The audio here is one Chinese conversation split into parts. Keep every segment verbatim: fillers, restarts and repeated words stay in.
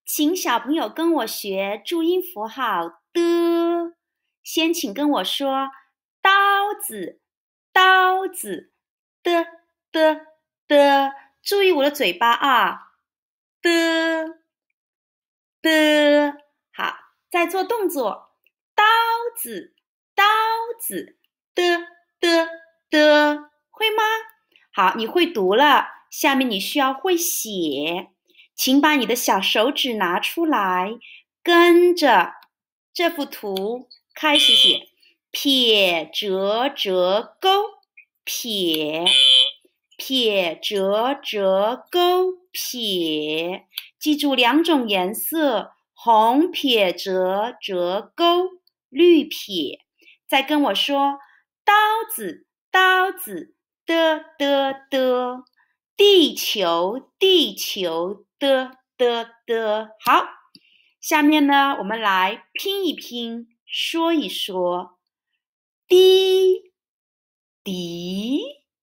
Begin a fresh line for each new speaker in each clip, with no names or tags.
请小朋友跟我学注音符号的。先请跟我说刀子，刀子，的的的，注意我的嘴巴啊，的的。好，再做动作，刀子，刀子，的的的，会吗？好，你会读了，下面你需要会写。请把你的小手指拿出来，跟着这幅图开始写，撇折折钩，撇，撇折折钩，撇。记住两种颜色，红撇折折钩，绿撇。再跟我说，刀子，刀子，的的的。地球，地球，的的的，好，下面呢，我们来拼一拼，说一说，滴滴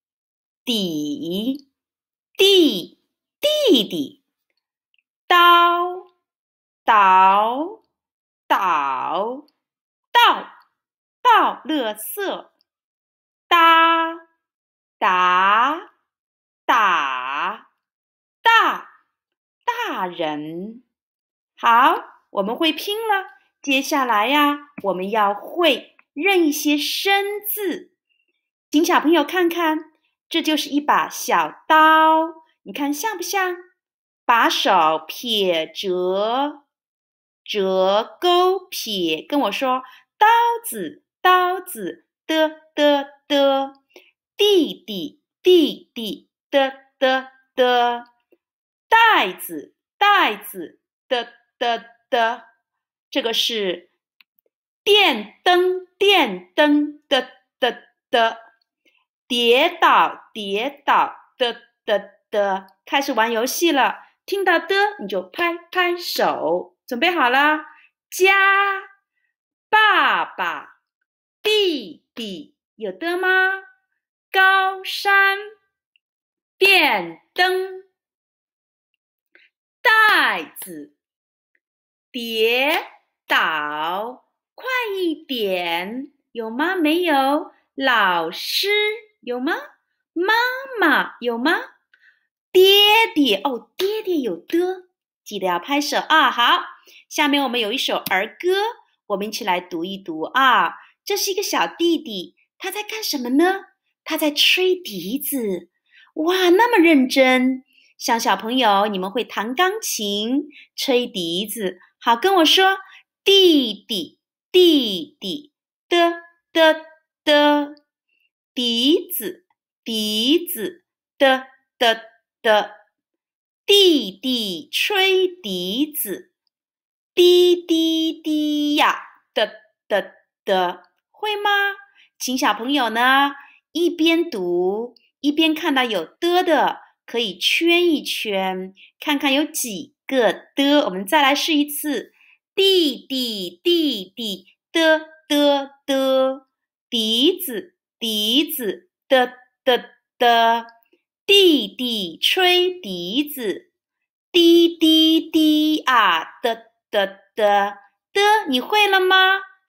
底地弟弟，刀倒倒倒倒垃圾，搭打打大大人。好，我们会拼了。接下来呀，我们要会认一些生字。请小朋友看看，这就是一把小刀，你看像不像？把手撇折折钩撇，跟我说刀子刀子的的的，弟弟弟弟的的的，袋子袋子的的的，这个是电灯电灯的的的，跌倒跌倒的的的，开始玩游戏了。听到的你就拍拍手，准备好了。家，爸爸，弟弟，有的吗？高山，电灯，袋子，跌倒，快一点，有吗？没有。老师，有吗？妈妈，有吗？爹爹，哦，爹爹有的，记得要拍手啊。好，下面我们有一首儿歌，我们一起来读一读啊。这是一个小弟弟，他在干什么呢？他在吹笛子。哇，那么认真。像小朋友，你们会弹钢琴、吹笛子，好，跟我说，弟弟，弟弟，的的的，笛子，笛子，的的的，弟弟吹笛子，滴滴滴呀，的的的，会吗？请小朋友呢一边读一边看到有的的，可以圈一圈，看看有几个的。我们再来试一次，弟弟弟弟的的的，笛子笛子的的的，弟弟吹笛子，滴滴滴啊的的的的，你会了吗？